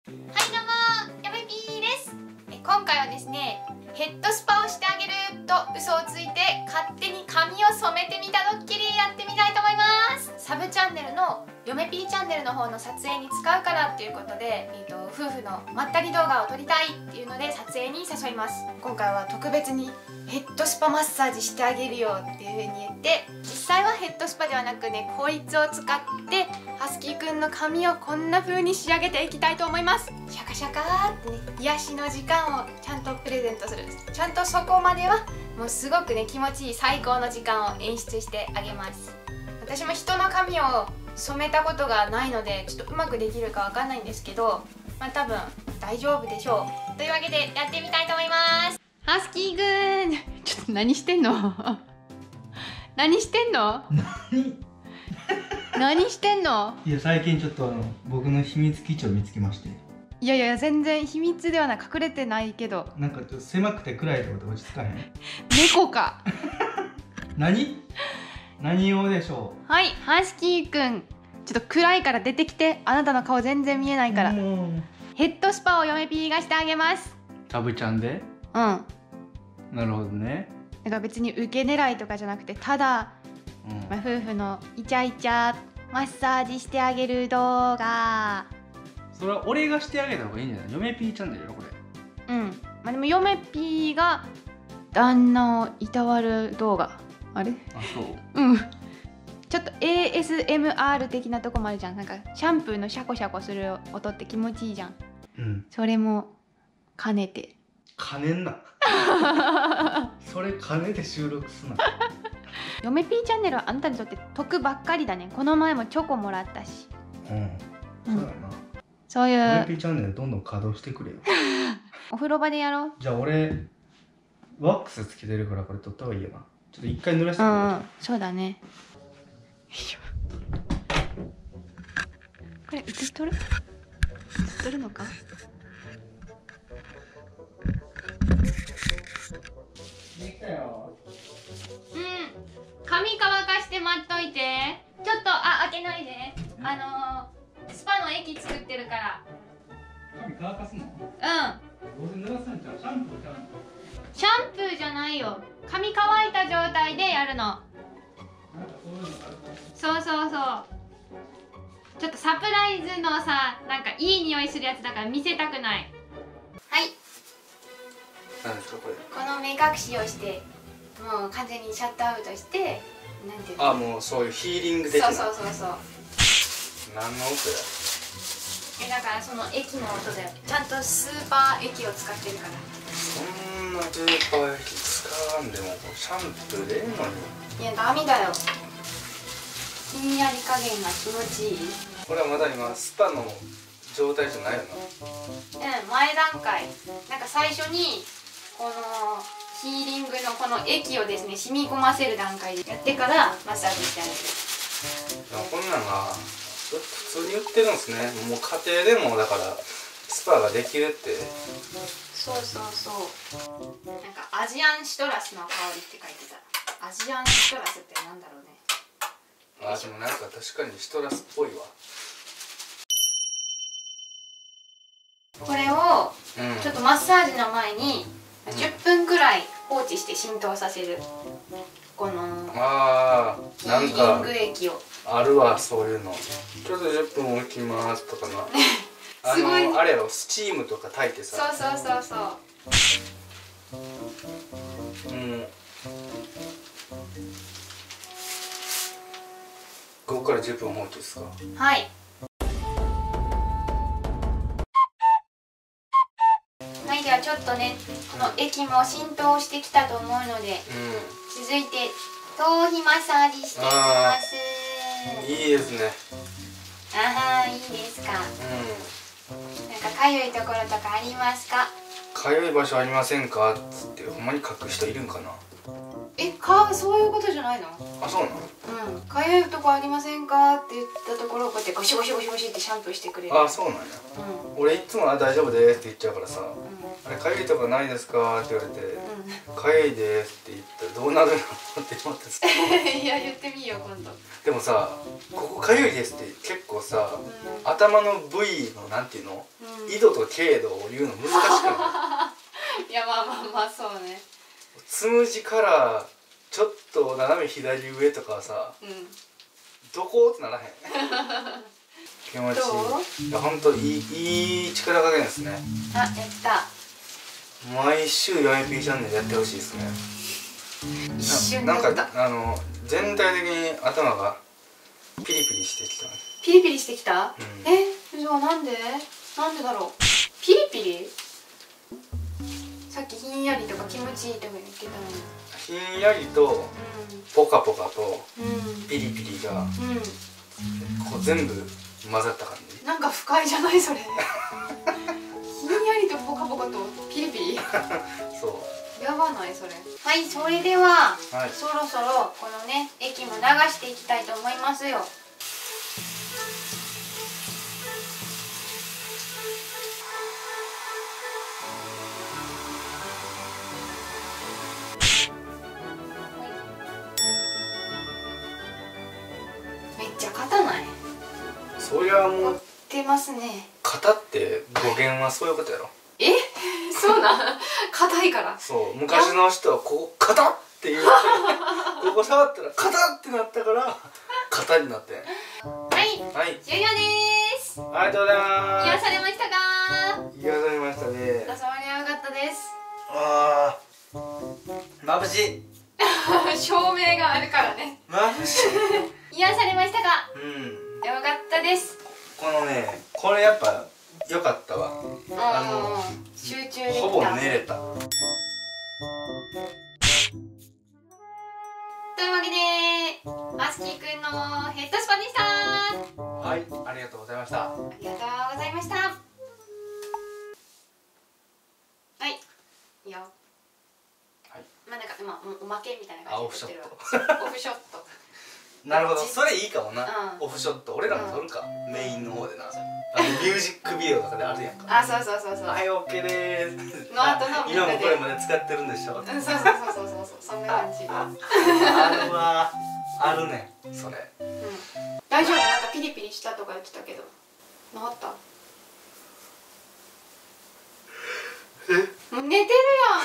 どうも、やめぴーです。今回はですね、ヘッドスパをしてあげると嘘をついて勝手に髪を染めてみたドッキリやってみたいと思います。サブチャンネルのよめぴーチャンネルの方の撮影に使うからっていうことで、夫婦のまったり動画を撮りたいっていうので撮影に誘います。今回は特別にヘッドスパマッサージしてあげるよっていう風に言って、実際はヘッドスパではなくね、こいつを使ってハスキーくんの髪をこんな風に仕上げていきたいと思います。シャカシャカーってね、癒しの時間をちゃんとプレゼントする。ちゃんとそこまではもうすごくね、気持ちいい最高の時間を演出してあげます。私も人の髪を染めたことがないので、ちょっとうまくできるかわかんないんですけど、まあ多分大丈夫でしょう。というわけでやってみたいと思います。ハスキーくん、ちょっと何してんの何してんの何してんの。 いや、最近ちょっと僕の秘密基地を見つけまして。 いやいや、全然秘密ではない、隠れてないけど。 なんかちょっと狭くて暗いところで落ち着かへん。 猫か何用でしょう。はい、ハスキーくん、ちょっと暗いから出てきて。あなたの顔全然見えないから。ヘッドスパを嫁ピーがしてあげます。 サブちゃんで。 うん、 なるほどね。 だから別に受け狙いとかじゃなくて、ただ、まあ、夫婦のイチャイチャマッサージしてあげる動画。 それは俺がしてあげた方がいいんじゃない。嫁ピーチャンネルよこれ。 まあでも嫁ピーが旦那をいたわる動画。あれ、 あ、そう。 ちょっと ASMR 的なとこもあるじゃん。なんかシャンプーのシャコシャコする音って気持ちいいじゃん。それも兼ねて。 兼ねんなそれ兼ねて収録すな嫁ピーチャンネルはあなたにとって得ばっかりだね。この前もチョコもらったし。 そうやな。 そういう嫁ピーチャンネルどんどん稼働してくれよお風呂場でやろう。 じゃあ俺ワックスつけてるからこれ取った方がいいよな。ちょっと一回濡らしてくれ。 そうだね。これ映っとるのか。 できたよ。 髪乾かして待っといて。ちょっと開けないで。スパの液作ってるから。 髪乾かすの？どうせ濡らすんちゃう？シャンプーちゃうの？ シャンプーじゃないよ。髪乾いた状態でやるの。 なんかそういうのがある。 そうちょっとサプライズのさ、なんかいい匂いするやつだから見せたくない。はい、 何ですかこれ。 この目隠しをしてもう完全にシャットアウトして、なんていうの。 もうそういうヒーリング的な。 そう何の音や。 だからその液の音だよ。ちゃんとスーパー液を使ってるから。 そんなスーパー液使わんでもシャンプーでええのに。 いや、ダメだよ。ひんやり加減が気持ちいい。 これはまだ今スパの状態じゃないよな。 前段階。なんか最初にこのヒーリングのこの液をですね、染み込ませる段階でやってからマッサージしてあげる。 こんなんが普通に売ってるんですね。もう家庭でもだからスパができるって。 そうなんかアジアンシトラスの香りって書いてた。アジアンシトラスってなんだろうね。 でもなんか確かにシトラスっぽいわ。 これをちょっとマッサージの前に10分くらい放置して浸透させる。このヒーリング液を。 あるわ、そういうの。ちょっと10分置きますとかなすごい。 あれやろ、スチームとか炊いてさ。 そうここから10分放置ですか。 はい。はい、ではちょっとね、この液も浸透してきたと思うので、続いて頭皮マッサージしていきます。 いいですね。 いいですか。なんかかゆいところとかありますか？ かゆい場所ありませんかっつってほんまに書く人いるんかな。 かそういうことじゃないの？ あ、そうなの？ うん、かゆいとこありませんかって言ったところをこうやってゴシゴシゴシゴシってシャンプーしてくれる。 あ、そうなんや。俺いつも大丈夫ですって言っちゃうからさ、あれかゆいとこないですかって言われて、かゆいですって言ったらどうなるのって思ってさいや言ってみよう今度。 でもさ、ここかゆいですって結構さ、頭の部位のなんていうの、緯度と経度を言うの難しくない？ いやまあまあまあそうね。 つむじからちょっと斜め左上とかはさ、どこってならへん気持ちいい。いやほんといい力加減ですね。 あ、やった。 毎週 4AP チャンネルやってほしいですね。 一瞬やった。 なんか全体的に頭がピリピリしてきた。 ピリピリしてきた？じゃあなんでだろう。ピリピリ？さっきひんやりとか気持ちいいとか言ってたのに。 ひんやりとポカポカとピリピリがこう全部混ざった感じ。 なんか不快じゃないそれ。ひんやりとポカポカとピリピリ。 そうやばないそれ。はい、それでは、そろそろこのね液も流していきたいと思いますよ。めっちゃ硬ない？ そりゃもう出ますね。 型って語源はそういうことやろ。 そうなん？硬いから。 そう、昔の人はこう型って言ってここ触ったら型ってなったから型になってん。 はい、終了です。 ありがとうございます。 癒されましたか？ 癒されましたね。 朝まり上がったです。 ああ、眩しい。 照明があるからね。 眩しい。 癒されましたか？よかったです。 このね、これやっぱ良かったわ。 集中できた。 ほぼ寝れた。 というわけで、あすきくんのヘッドスパでした。 はい、ありがとうございました。 ありがとうございました。はい、いいよ。 はい。 まあなんかおまけみたいな感じで。オフショット。 なるほど、それいいかもな。オフショット、俺らも撮るか。メインの方でな。ミュージックビデオとかであるやんか。 あ、そうそうそうそう。 はい、オッケーでーす。 の後のみんなで。 今もこれまで使ってるんでしょ。 そうそうそうそんな感じ。 あるわ。あるね、それ。 大丈夫？なんかピリピリしたとか言ってたけど。治った？もう寝てるやん。もう寝てる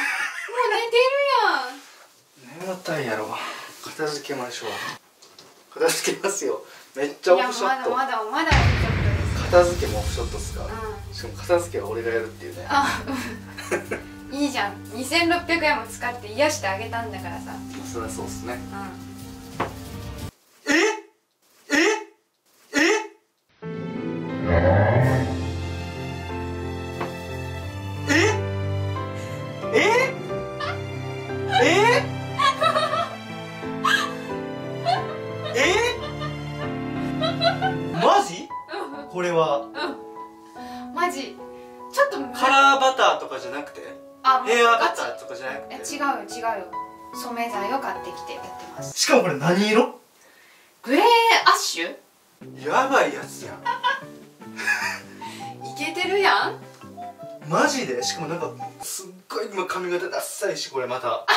やん。 眠たいやろ。片付けましょう。片付けますよ。めっちゃオフショット。 まだオフショットです。 片付けもオフショットっすか。しかも片付けは俺がやるっていうね。 いいじゃん。2600円も使って癒してあげたんだからさ。 そりゃそうっすね。マジ？これはマジちょっとカラーバターとかじゃなくて、ヘアバターとかじゃなくて、 違うよ。染め剤を買ってきてやってます。 しかもこれ何色？ グレーアッシュ？ やばいやつやん。 いけてるやん。 マジで？しかもなんかすっごい今髪型ダッサいし、これまた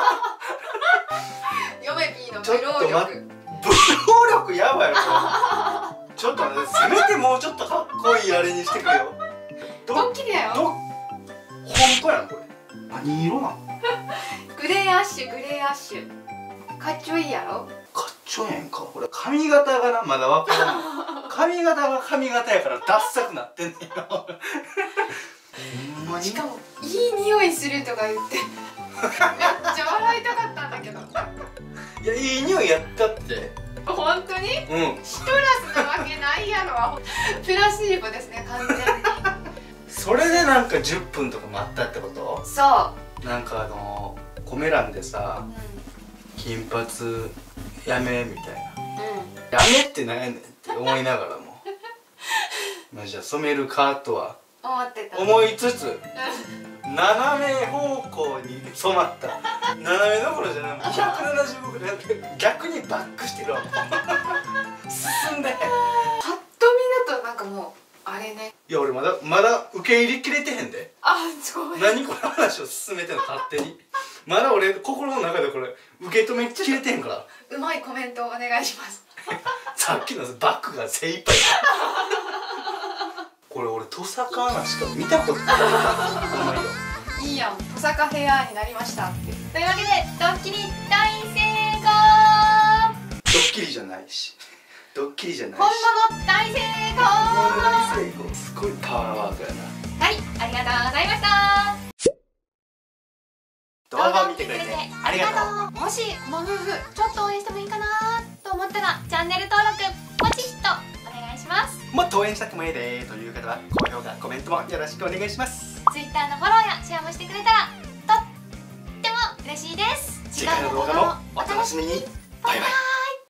ヨメピーのブロー力。 ブロー力やばいよ。ちょっと待って、せめてもうちょっとかっこいいあれにしてくれよ。 ドッキリだよ。 本当やんこれ。何色なん？ グレーアッシュ。かっちょいいやろ。 かっちょええんか。これ髪型がな、まだわからん。髪型が髪型やからダッサくなってんねんよ。 しかもいい匂いするとか言ってめっちゃ笑いたかったんだけど。 いや、いい匂いやったって。 本当に？シトラスなわけないやろ。プラシーボですね、完全に。 それでなんか10分とか待ったってこと？ そう。 なんかコメ欄でさ、金髪やめみたいな、やめってなんやねんって思いながらもまあじゃあ染めるかとは思ってた。 思いつつ、 斜め方向に染まった。斜めどころじゃない、175ぐらい逆にバックしてるわ。進んでへん。 パッと見だとなんかもうあれね。 いや俺まだ受け入れきれてへんで。 あ、ごめん。 何この話を進めてんの勝手に。まだ俺心の中でこれ受け止めきれてへんから。 うまいコメントお願いします。 さっきのバックが精一杯。これ俺トサカ穴しか見たことない。 いいやん、トサカヘアになりましたって。というわけでドッキリ大成功。 ドッキリじゃないし、ドッキリじゃないし、 本物大成功。 大成功。すごいパワーワークやな。 はい、ありがとうございました。 動画を見てくれてありがとう。 もしこの夫婦ちょっと応援してもいいかなと思ったらチャンネル登録ポチッとお願いします。 もっと応援したくもいいでという方は高評価コメントもよろしくお願いします。 Twitter のフォローやシェアもしてくれたらとっても嬉しいです。 次回の動画もお楽しみに。バイバイ。